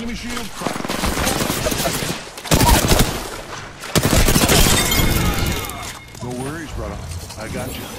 Enemy shield cracked. No worries, brother. I got you.